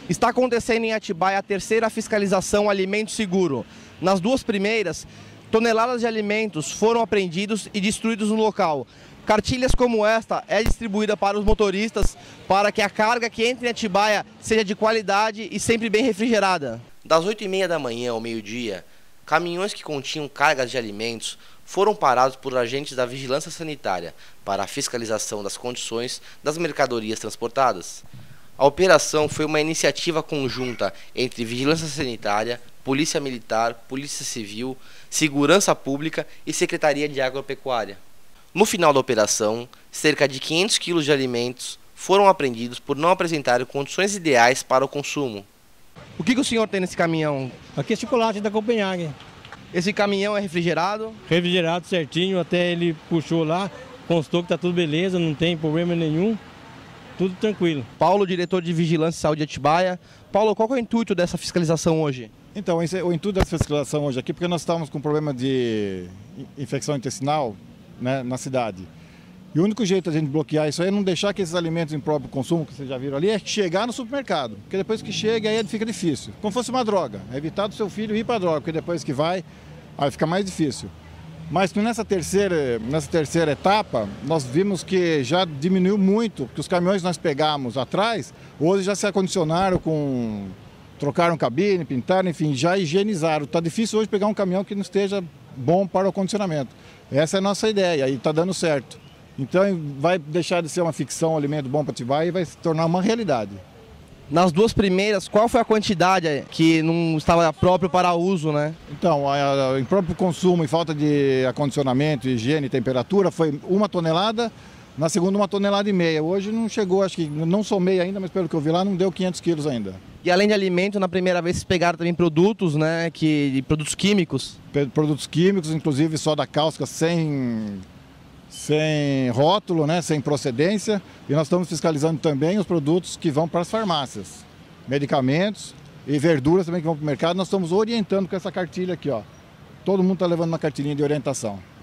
Está acontecendo em Atibaia a terceira fiscalização Alimento Seguro. Nas duas primeiras, toneladas de alimentos foram apreendidos e destruídos no local. Cartilhas como esta é distribuída para os motoristas para que a carga que entre em Atibaia seja de qualidade e sempre bem refrigerada. Das 8h30 da manhã ao meio-dia, caminhões que continham cargas de alimentos foram parados por agentes da Vigilância Sanitária para a fiscalização das condições das mercadorias transportadas. A operação foi uma iniciativa conjunta entre Vigilância Sanitária, Polícia Militar, Polícia Civil, Segurança Pública e Secretaria de Agropecuária. No final da operação, cerca de 500 quilos de alimentos foram apreendidos por não apresentarem condições ideais para o consumo. O que o senhor tem nesse caminhão? Aqui é chocolate da Copenhagen. Esse caminhão é refrigerado? Refrigerado certinho, até ele puxou lá, constou que está tudo beleza, não tem problema nenhum. Tudo tranquilo. Paulo, diretor de Vigilância e Saúde de Atibaia. Paulo, qual é o intuito dessa fiscalização hoje? Então, o intuito dessa fiscalização hoje aqui, porque nós estávamos com problema de infecção intestinal, né, na cidade. E o único jeito de a gente bloquear isso aí é não deixar que esses alimentos em próprio consumo, que vocês já viram ali, é chegar no supermercado. Porque depois que chega, aí fica difícil. Como fosse uma droga. É evitar do seu filho ir para a droga, porque depois que vai, aí fica mais difícil. Mas nessa terceira etapa, nós vimos que já diminuiu muito, que os caminhões que nós pegamos atrás, hoje já se acondicionaram trocaram cabine, pintaram, enfim, já higienizaram. Está difícil hoje pegar um caminhão que não esteja bom para o acondicionamento. Essa é a nossa ideia e está dando certo. Então vai deixar de ser uma ficção, um alimento bom para Atibaia e vai se tornar uma realidade. Nas duas primeiras, qual foi a quantidade que não estava próprio para uso, né? Então, em próprio consumo e falta de acondicionamento, higiene e temperatura foi 1 tonelada, na segunda 1,5 toneladas. Hoje não chegou, acho que não somei ainda, mas pelo que eu vi lá não deu 500 quilos ainda. E além de alimento, na primeira vez vocês pegaram também produtos, né, produtos químicos? Produtos químicos, inclusive soda cáustica sem rótulo, né, sem procedência, e nós estamos fiscalizando também os produtos que vão para as farmácias, medicamentos e verduras também que vão para o mercado. Nós estamos orientando com essa cartilha aqui, ó. Todo mundo está levando uma cartilhinha de orientação.